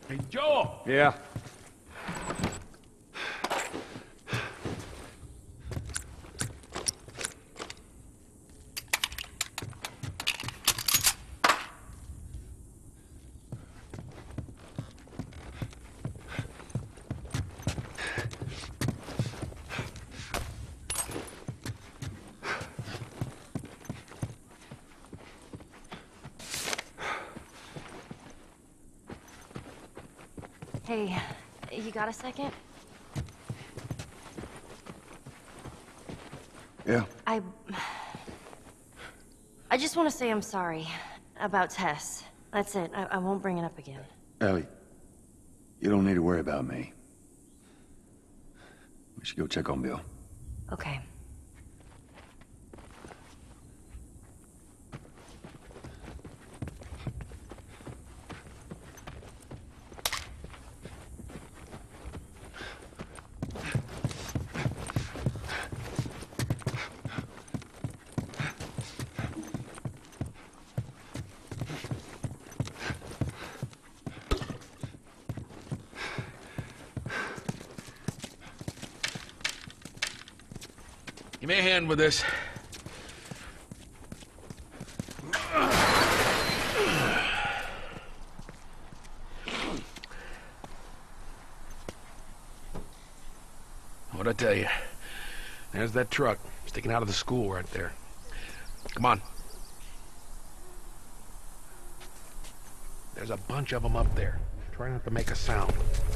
Hey, Joel! Yeah. Hey, you got a second? Yeah. I just want to say I'm sorry about Tess. That's it. I won't bring it up again. Ellie, you don't need to worry about me. We should go check on Bill. Okay. Give me a hand with this. What'd I tell you? There's that truck sticking out of the school right there. Come on. There's a bunch of them up there. Try not to make a sound.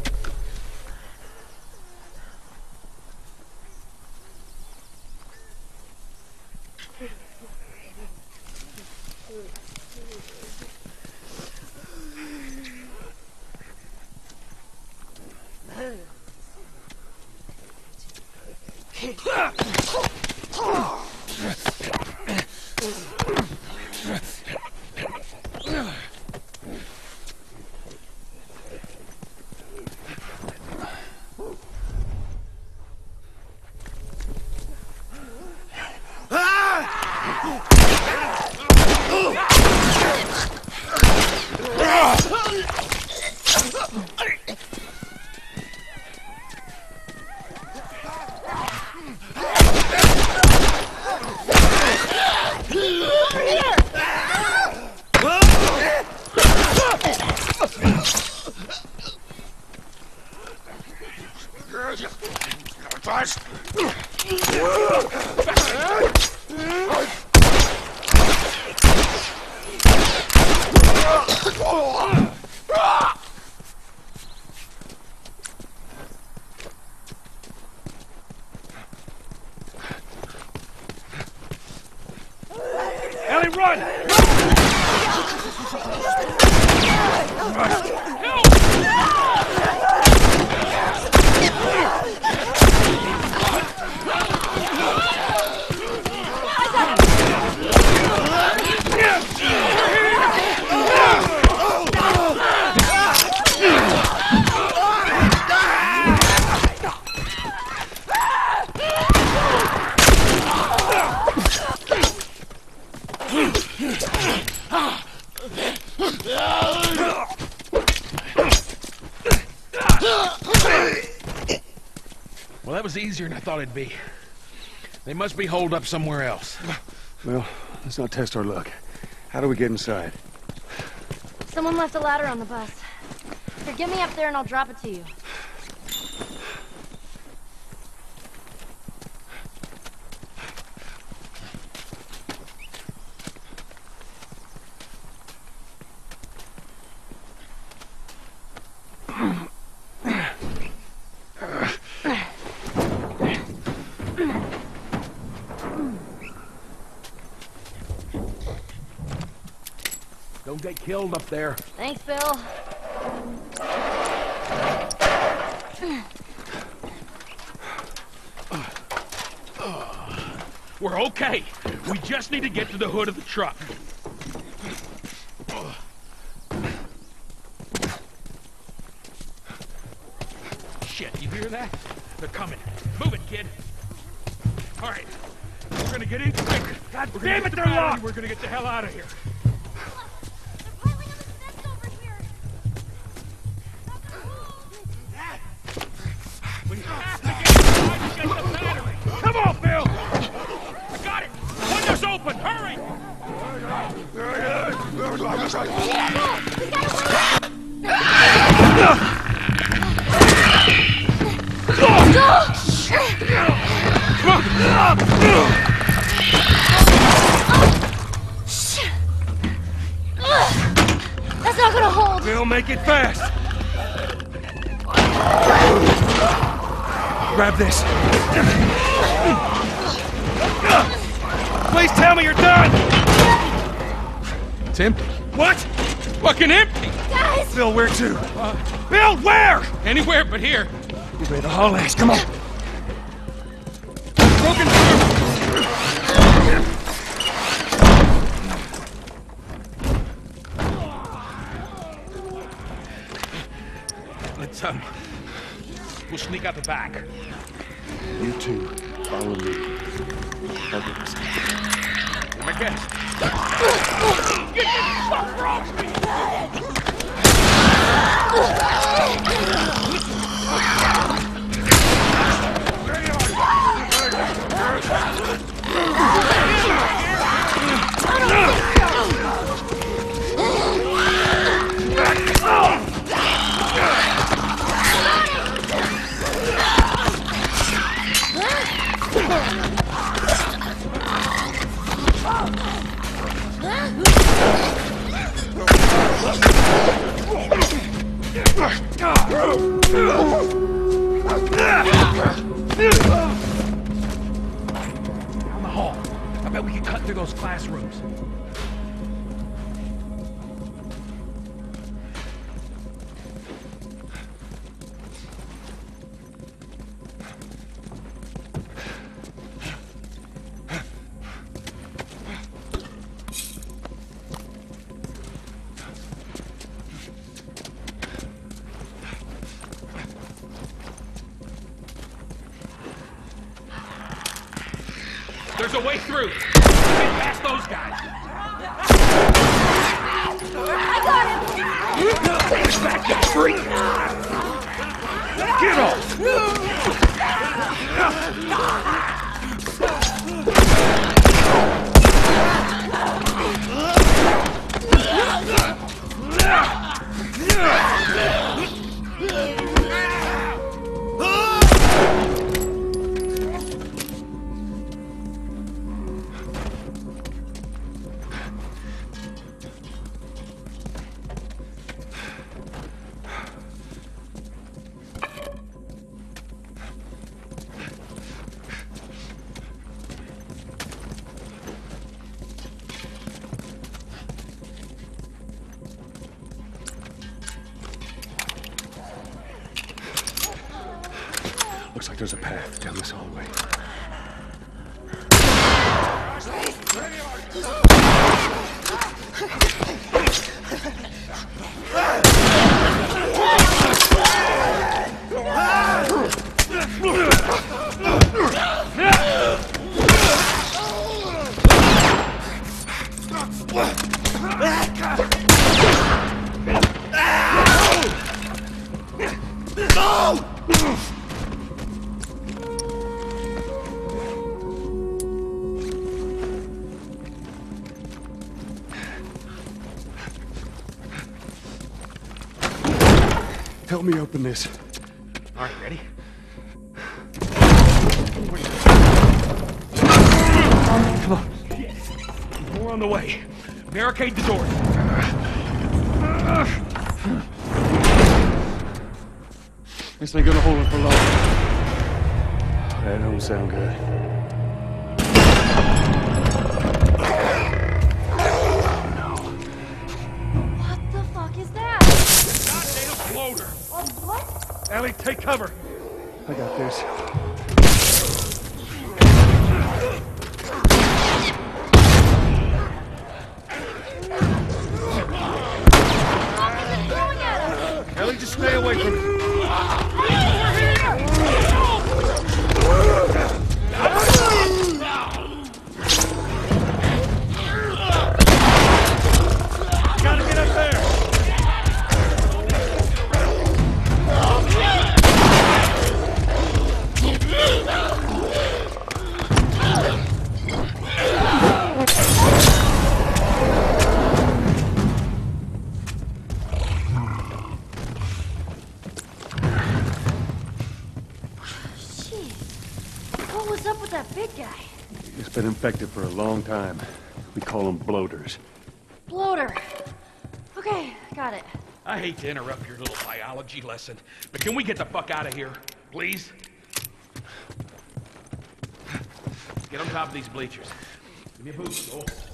Ellie, run! Well, that was easier than I thought it'd be. They must be holed up somewhere else. Well, let's not test our luck. How do we get inside? Someone left a ladder on the bus. Here, get me up there and I'll drop it to you. Don't get killed up there. Thanks, Bill. We're okay. We just need to get to the hood of the truck. Shit, you hear that? They're coming. Move it, kid. All right. We're gonna get in quick. God damn it, they're locked! We're gonna get the hell out of here. They're piling on the steps over here. Shit. That's not gonna hold. We'll make it fast. Grab this. Please tell me you're done! It's empty. What? Fucking empty! Guys! Bill, where to? Bill, where? Anywhere but here. You better haul ass, come on. Broken through! Let's, we'll sneak out the back. You two, follow me. I'll get this. My guess. Get the fuck off me! Down the hall. I bet we can cut through those classrooms. There's a way through. Get past those guys. I got him! Push back, you freak! Get off! Looks like there's a path down this hallway. Help me open this. All right, ready? Come on. More on the way. Barricade the door. This ain't gonna hold it for long. That don't sound good. What the fuck is that? Goddamn floater. What? Ellie, take cover. I got this. Throwing at us! Ellie, just stay away from it. Gotta get up there. with that big guy? It's been infected for a long time. We call them bloaters. Bloater. Okay, got it. I hate to interrupt your little biology lesson, but can we get the fuck out of here, please? Get on top of these bleachers. Give me a boost, Joel.